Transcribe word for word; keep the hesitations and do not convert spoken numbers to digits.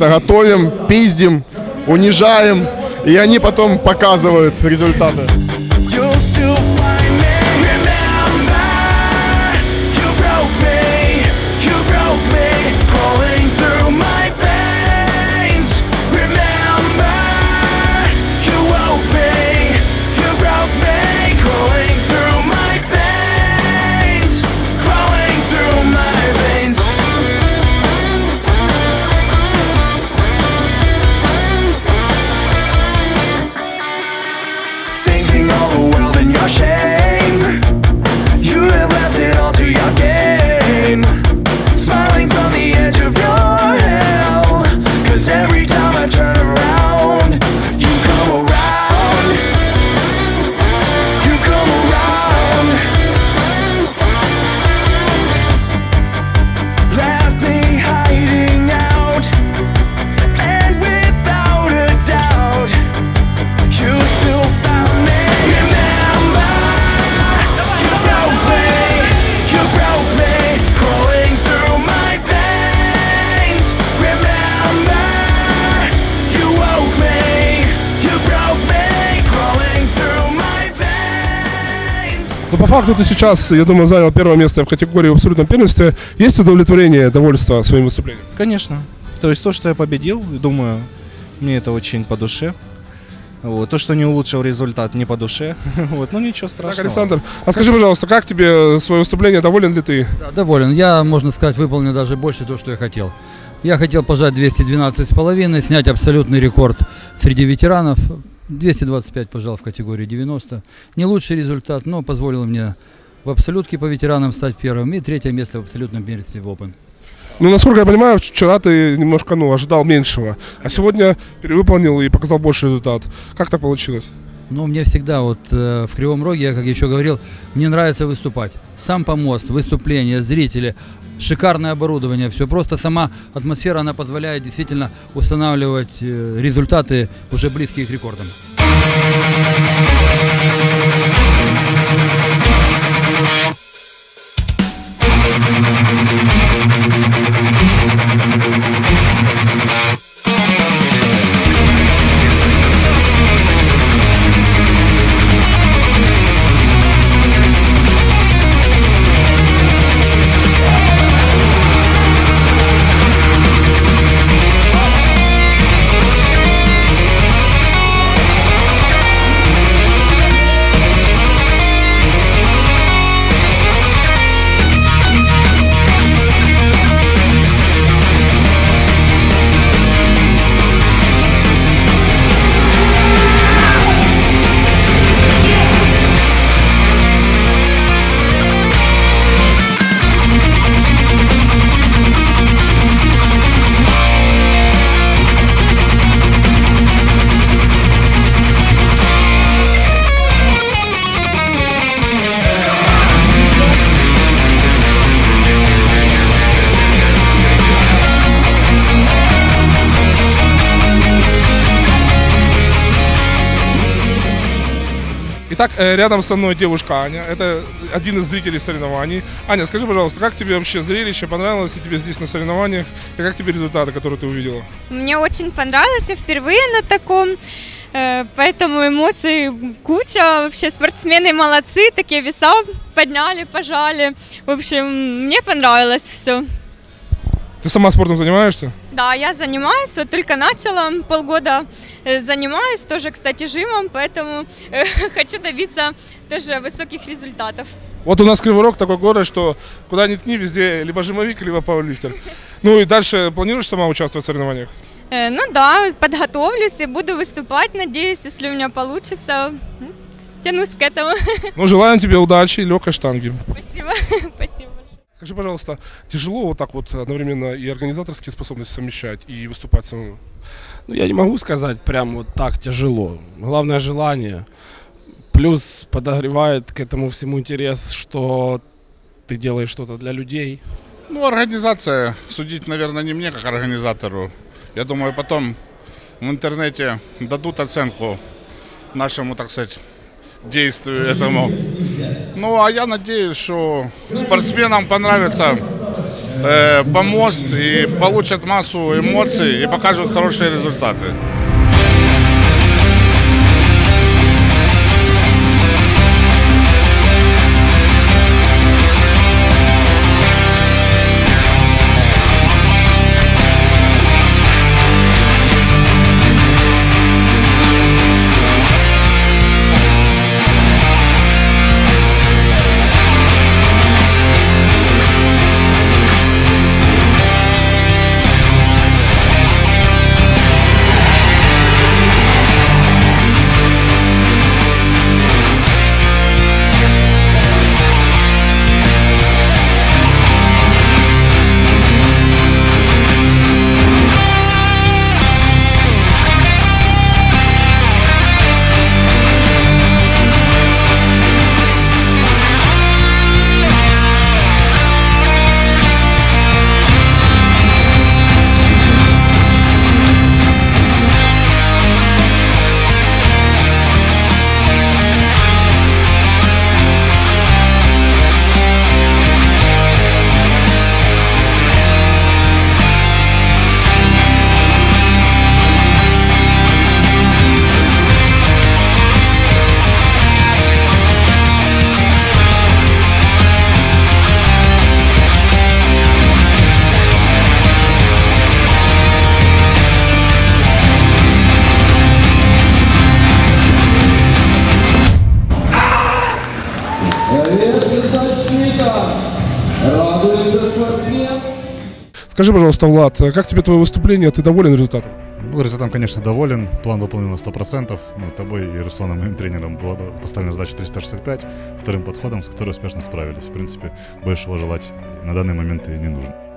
просто готовим, пиздим, унижаем, и они потом показывают результаты. Но по факту ты сейчас, я думаю, занял первое место в категории в абсолютном первенстве. Есть удовлетворение, довольство своим выступлением? Конечно. То есть то, что я победил, думаю, мне это очень по душе. Вот. То, что не улучшил результат, не по душе. Вот. Ну ничего страшного. Так, Александр, а скажи, пожалуйста, как тебе свое выступление? Доволен ли ты? Да, доволен. Я, можно сказать, выполнил даже больше того, что я хотел. Я хотел пожать двести двенадцать с половиной, снять абсолютный рекорд среди ветеранов. двести двадцать пять пожал в категории девяносто. Не лучший результат, но позволил мне в абсолютке по ветеранам стать первым. И третье место в абсолютном первенстве в Open. Ну, насколько я понимаю, вчера ты немножко, ну, ожидал меньшего. А сегодня перевыполнил и показал больше результат. Как так получилось? Ну, мне всегда вот э, в Кривом Роге, я, как еще говорил, мне нравится выступать. Сам помост, выступления, зрители, шикарное оборудование, все просто сама атмосфера, она позволяет действительно устанавливать э, результаты уже близкие к рекордам. Итак, рядом со мной девушка Аня, это один из зрителей соревнований. Аня, скажи, пожалуйста, как тебе вообще зрелище, понравилось ли тебе здесь на соревнованиях, и как тебе результаты, которые ты увидела? Мне очень понравилось, я впервые на таком, поэтому эмоций куча, вообще спортсмены молодцы, такие веса подняли, пожали, в общем, мне понравилось все. Ты сама спортом занимаешься? Да, я занимаюсь, вот только начала, полгода занимаюсь, тоже, кстати, жимом, поэтому э, хочу добиться тоже высоких результатов. Вот у нас Кривой Рог такой город, что куда ни ткни, везде либо жимовик, либо пауэрлифтер. Ну и дальше планируешь сама участвовать в соревнованиях? Э, ну да, подготовлюсь и буду выступать, надеюсь, если у меня получится, тянусь к этому. Ну, желаем тебе удачи и легкой штанги. Спасибо, спасибо. Скажи, пожалуйста, тяжело вот так вот одновременно и организаторские способности совмещать, и выступать самому? Ну, я не могу сказать прям вот так тяжело. Главное желание. Плюс подогревает к этому всему интерес, что ты делаешь что-то для людей. Ну, организация. Судить, наверное, не мне, как организатору. Я думаю, потом в интернете дадут оценку нашему, так сказать, действию этому. Ну, а я надеюсь, что спортсменам понравится э, помост и получат массу эмоций и покажут хорошие результаты. Скажи, пожалуйста, Влад, как тебе твое выступление? Ты доволен результатом? Ну, результатом, конечно, доволен. План выполнен на сто процентов. Ну, тобой и Русланом, моим тренером, была поставлена задача триста шестьдесят пять, вторым подходом, с которой успешно справились. В принципе, большего желать на данный момент и не нужно.